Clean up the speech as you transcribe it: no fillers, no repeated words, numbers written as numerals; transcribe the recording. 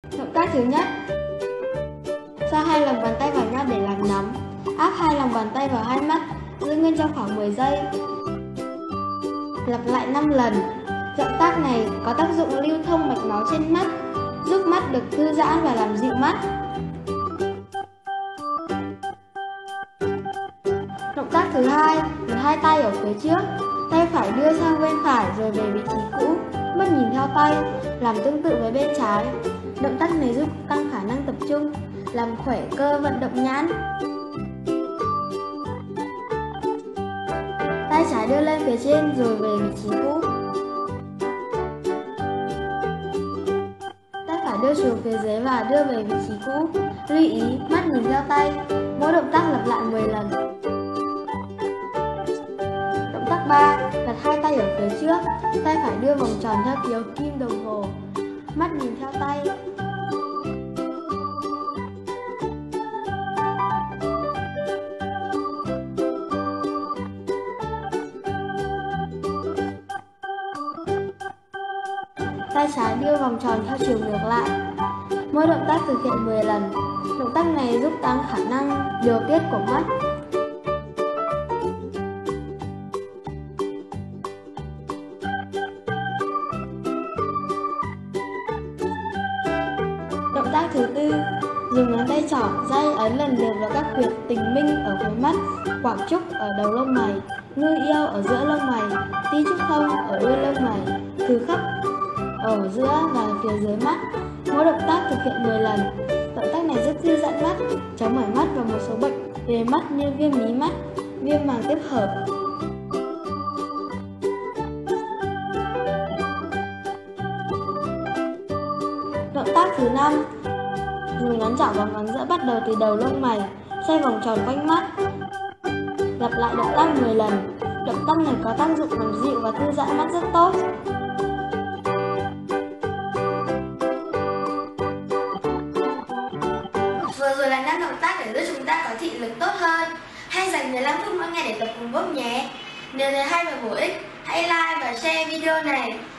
Động tác thứ nhất, xoa hai lòng bàn tay vào nhau để làm nắm. Áp hai lòng bàn tay vào hai mắt, giữ nguyên trong khoảng 10 giây. Lặp lại 5 lần. Động tác này có tác dụng lưu thông mạch máu trên mắt, giúp mắt được thư giãn và làm dịu mắt. Động tác thứ hai, đặt hai tay ở phía trước, tay phải đưa sang bên phải rồi về vị trí cũ, mắt nhìn theo tay, làm tương tự với bên trái. Động tác này giúp tăng khả năng tập trung, làm khỏe cơ vận động nhãn. Tay trái đưa lên phía trên rồi về vị trí cũ. Tay phải đưa xuống phía dưới và đưa về vị trí cũ. Lưu ý, mắt nhìn theo tay. Mỗi động tác lặp lại 10 lần. Động tác 3, đặt hai tay ở phía trước, tay phải đưa vòng tròn theo chiều kim đồng hồ, mắt nhìn theo tay. Tay trái đưa vòng tròn theo chiều ngược lại. Mỗi động tác thực hiện 10 lần. Động tác này giúp tăng khả năng điều tiết của mắt. Động tác thứ tư, dùng ngón tay trỏ day ấn lần lượt vào các huyệt tình minh ở khóe mắt, quảng trúc ở đầu lông mày, ngư yêu ở giữa lông mày, ti trúc thông ở đuôi lông mày, thứ khắp ở giữa và phía dưới mắt. Mỗi động tác thực hiện 10 lần. Động tác này giúp thư giãn mắt, chống mỏi mắt và một số bệnh về mắt như viêm mí mắt, viêm màng tiếp hợp. Động tác thứ 5, dùng ngón trỏ và ngón giữa bắt đầu từ đầu lông mày, xoay vòng tròn quanh mắt. Lặp lại động tác 10 lần. Động tác này có tác dụng làm dịu và thư giãn mắt rất tốt. Vừa rồi là 5 động tác để giúp chúng ta có thị lực tốt hơn. Hãy dành 15 phút mỗi ngày để tập cùng Bob nhé. Nếu thấy hay và bổ ích, hãy like và share video này.